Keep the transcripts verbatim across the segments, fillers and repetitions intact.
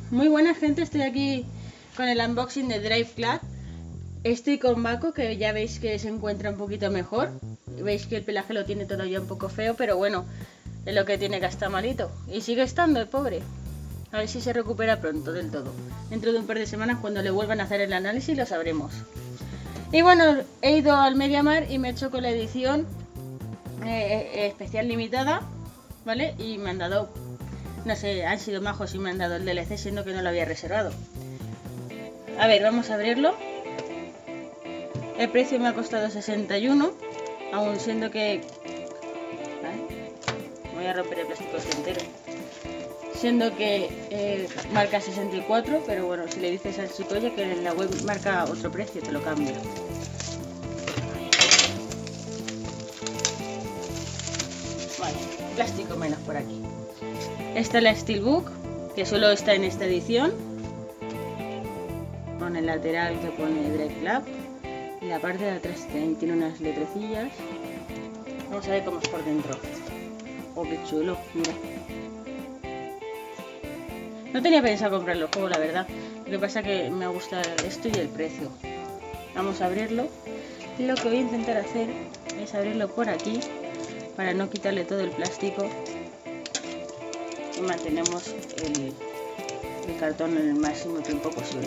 Muy buena gente, estoy aquí con el unboxing de Drive Club. Estoy con Baco, que ya veis que se encuentra un poquito mejor. Veis que el pelaje lo tiene todavía un poco feo, pero bueno, es lo que tiene, que está malito. Y sigue estando el pobre. A ver si se recupera pronto del todo. Dentro de un par de semanas, cuando le vuelvan a hacer el análisis, lo sabremos. Y bueno, he ido al MediaMarkt y me he hecho con la edición eh, especial limitada, ¿vale? Y me han dado, no sé, han sido majos y me han dado el D L C, siendo que no lo había reservado. A ver, vamos a abrirlo. El precio me ha costado sesenta y uno, aun siendo que... ¿vale? Voy a romper el plástico entero. Siendo que eh, marca sesenta y cuatro, pero bueno, si le dices al chico ya que en la web marca otro precio, te lo cambio. Vale, plástico menos por aquí. Esta es la Steelbook, que solo está en esta edición, con el lateral que pone Drive Club, y la parte de atrás tiene unas letrecillas. Vamos a ver cómo es por dentro. Oh, qué chulo, mira. No tenía pensado comprar el juego, la verdad. Lo que pasa es que me gusta esto y el precio. Vamos a abrirlo. Y lo que voy a intentar hacer es abrirlo por aquí, para no quitarle todo el plástico. Y mantenemos el, el cartón en el máximo tiempo posible.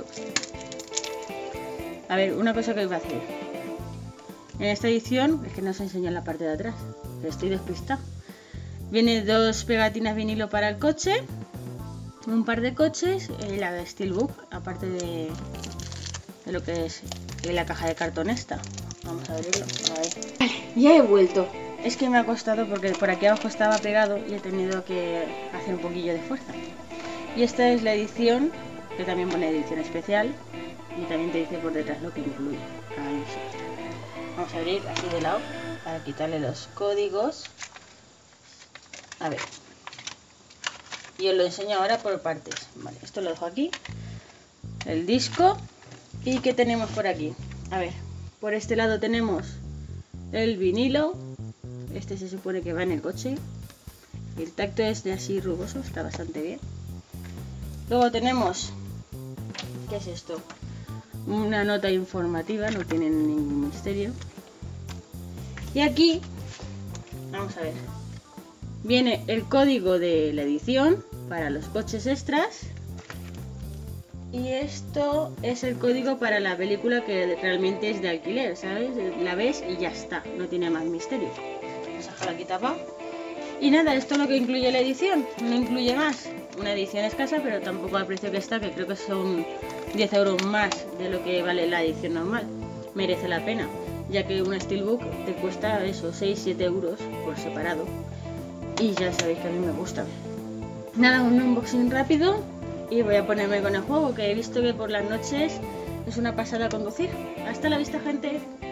A ver, una cosa que voy a hacer. En esta edición, es que no os enseño la parte de atrás, estoy despistada. Viene dos pegatinas vinilo para el coche, un par de coches, y la Steelbook, aparte de, de lo que es la caja de cartón esta. Vamos a abrirlo. A ver. Vale, ya he vuelto. Es que me ha costado porque por aquí abajo estaba pegado y he tenido que hacer un poquillo de fuerza. Y esta es la edición, que también pone edición especial, y también te dice por detrás lo que incluye. Ahí sí. Vamos a abrir aquí de lado para quitarle los códigos. A ver. Y os lo enseño ahora por partes. Vale, esto lo dejo aquí. El disco. ¿Y qué tenemos por aquí? A ver, por este lado tenemos el vinilo. Este se supone que va en el coche. El tacto es de así rugoso, está bastante bien. Luego tenemos, ¿qué es esto? Una nota informativa, no tiene ningún misterio. Y aquí, vamos a ver, viene el código de la edición para los coches extras. Y esto es el código para la película, que realmente es de alquiler, ¿sabes? La ves y ya está, no tiene más misterio. Vamos a dejarlo aquí tapado. Y nada, esto es lo que incluye la edición, no incluye más. Una edición escasa, pero tampoco al precio que está, que creo que son diez euros más de lo que vale la edición normal. Merece la pena, ya que una Steelbook te cuesta eso, seis siete euros por separado. Y ya sabéis que a mí me gusta. Nada, un unboxing rápido y voy a ponerme con el juego, que he visto que por las noches es una pasada conducir. Hasta la vista, gente.